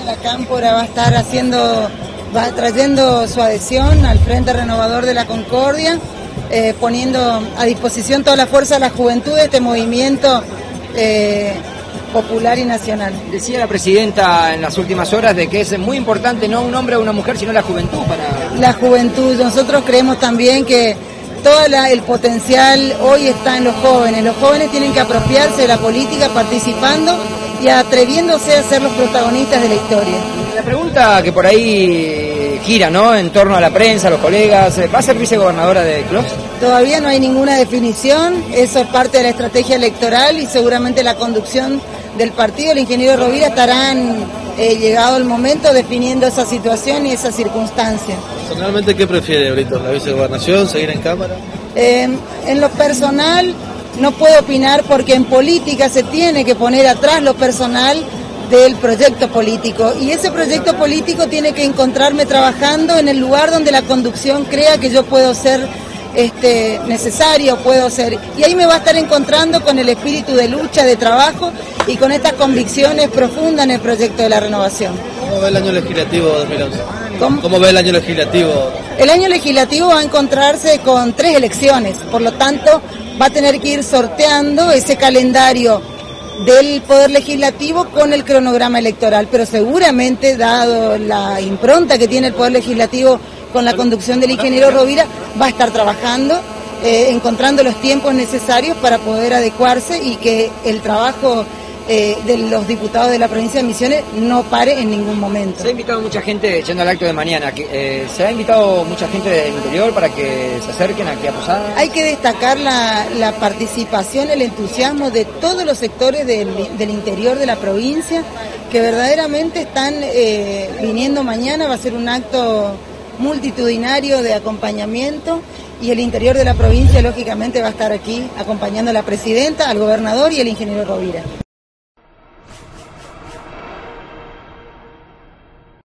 La Cámpora va a estar trayendo su adhesión al Frente Renovador de la Concordia, poniendo a disposición toda la fuerza de la juventud de este movimiento popular y nacional. Decía la presidenta en las últimas horas de que es muy importante no un hombre o una mujer, sino la juventud para... La juventud, nosotros creemos también que todo el potencial hoy está en los jóvenes. Los jóvenes tienen que apropiarse de la política participando y atreviéndose a ser los protagonistas de la historia. La pregunta que por ahí gira, ¿no?, en torno a la prensa, a los colegas, ¿va a ser vicegobernadora de Clos? Todavía no hay ninguna definición, eso es parte de la estrategia electoral y seguramente la conducción del partido, el ingeniero Rovira, estarán, llegado el momento, definiendo esa situación y esa circunstancia. Personalmente, ¿qué prefiere ahorita? ¿La vicegobernación? ¿Seguir en Cámara? En lo personal no puedo opinar porque en política se tiene que poner atrás lo personal del proyecto político y ese proyecto político tiene que encontrarme trabajando en el lugar donde la conducción crea que yo puedo ser necesario, puedo ser, y ahí me va a estar encontrando con el espíritu de lucha, de trabajo y con estas convicciones profundas en el proyecto de la renovación. ¿Cómo ve el año legislativo 2011? ¿Cómo ve el año legislativo? El año legislativo va a encontrarse con 3 elecciones, por lo tanto va a tener que ir sorteando ese calendario del Poder Legislativo con el cronograma electoral, pero seguramente, dado la impronta que tiene el Poder Legislativo con la conducción del ingeniero Rovira, va a estar trabajando, encontrando los tiempos necesarios para poder adecuarse y que el trabajo de los diputados de la provincia de Misiones no pare en ningún momento. Se ha invitado mucha gente, yendo al acto de mañana, se ha invitado mucha gente del interior para que se acerquen aquí a Posada. Hay que destacar la participación, el entusiasmo de todos los sectores del interior de la provincia, que verdaderamente están viniendo mañana. Va a ser un acto multitudinario de acompañamiento y el interior de la provincia lógicamente va a estar aquí acompañando a la presidenta, al gobernador y al ingeniero Rovira.